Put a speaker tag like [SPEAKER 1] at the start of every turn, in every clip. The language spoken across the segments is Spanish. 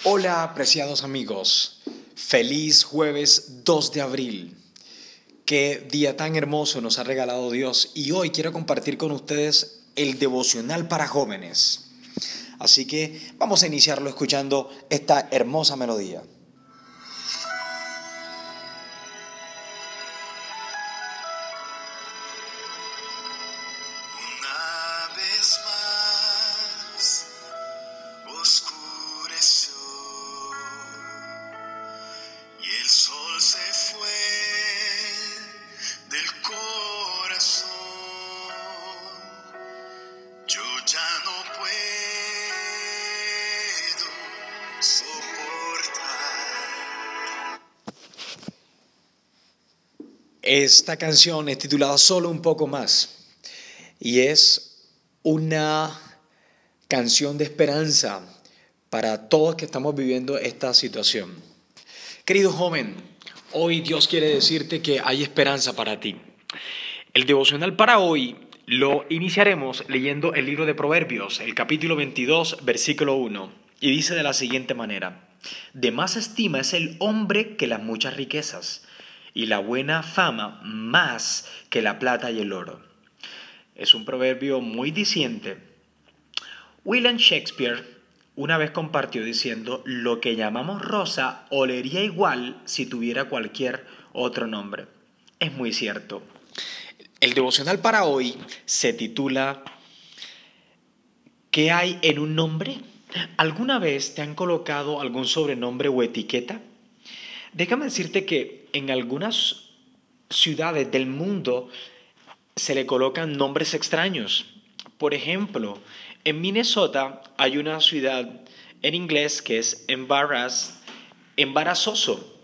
[SPEAKER 1] Hola, apreciados amigos. Feliz jueves 2 de abril. Qué día tan hermoso nos ha regalado Dios. Y hoy quiero compartir con ustedes el devocional para jóvenes. Así que vamos a iniciarlo escuchando esta hermosa melodía.
[SPEAKER 2] Una vez más oscureció y el sol se fue del corazón. Yo ya no puedo soportar.
[SPEAKER 1] Esta canción es titulada Solo un poco más y es una canción de esperanza para todos que estamos viviendo esta situación. Querido joven, hoy Dios quiere decirte que hay esperanza para ti. El devocional para hoy lo iniciaremos leyendo el libro de Proverbios, el capítulo 22, versículo 1, y dice de la siguiente manera: de más estima es el hombre que las muchas riquezas, y la buena fama más que la plata y el oro. Es un proverbio muy diciente. William Shakespeare una vez compartió diciendo: lo que llamamos rosa olería igual si tuviera cualquier otro nombre. Es muy cierto. El devocional para hoy se titula ¿qué hay en un nombre? ¿Alguna vez te han colocado algún sobrenombre o etiqueta? Déjame decirte que en algunas ciudades del mundo se le colocan nombres extraños. Por ejemplo, en Minnesota hay una ciudad en inglés que es embarazoso.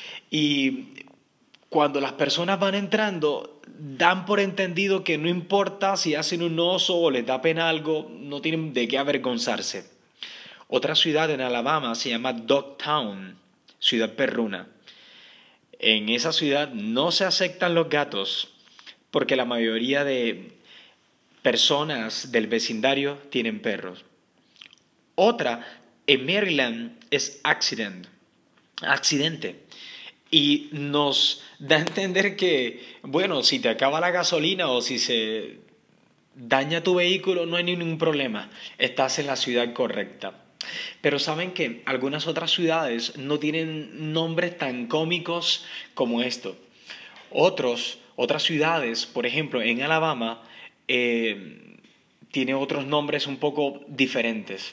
[SPEAKER 1] Y cuando las personas van entrando, dan por entendido que no importa si hacen un oso o les da pena algo, no tienen de qué avergonzarse. Otra ciudad en Alabama se llama Dogtown, ciudad perruna. En esa ciudad no se aceptan los gatos porque la mayoría de personas del vecindario tienen perros. Otra en Maryland es accidente. Y nos da a entender que, bueno, si te acaba la gasolina o si se daña tu vehículo, no hay ningún problema. Estás en la ciudad correcta. Pero saben que algunas otras ciudades no tienen nombres tan cómicos como esto. Otras ciudades, por ejemplo, en Alabama, tiene otros nombres un poco diferentes.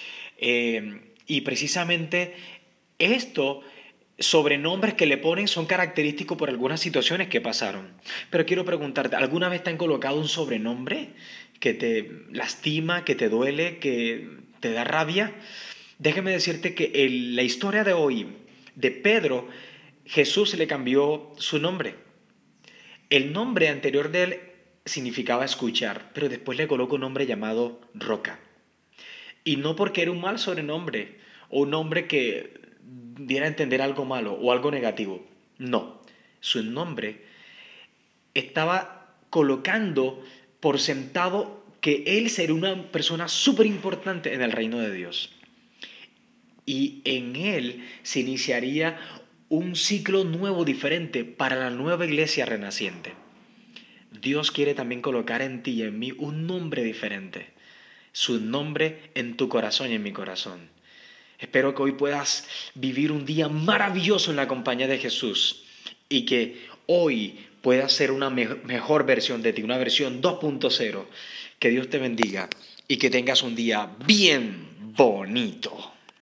[SPEAKER 1] Y precisamente esto, sobrenombres que le ponen son característicos por algunas situaciones que pasaron. Pero quiero preguntarte, ¿alguna vez te han colocado un sobrenombre que te lastima, que te duele, que te da rabia? Déjame decirte que en la historia de hoy de Pedro, Jesús le cambió su nombre. El nombre anterior de él significaba escuchar, pero después le colocó un nombre llamado Roca. Y no porque era un mal sobrenombre o un nombre que diera a entender algo malo o algo negativo. No, su nombre estaba colocando por sentado que él sería una persona súper importante en el reino de Dios. Y en él se iniciaría un ciclo nuevo, diferente para la nueva iglesia renaciente. Dios quiere también colocar en ti y en mí un nombre diferente. Su nombre en tu corazón y en mi corazón. Espero que hoy puedas vivir un día maravilloso en la compañía de Jesús y que hoy puedas ser una mejor versión de ti, una versión 2.0. Que Dios te bendiga y que tengas un día bien bonito.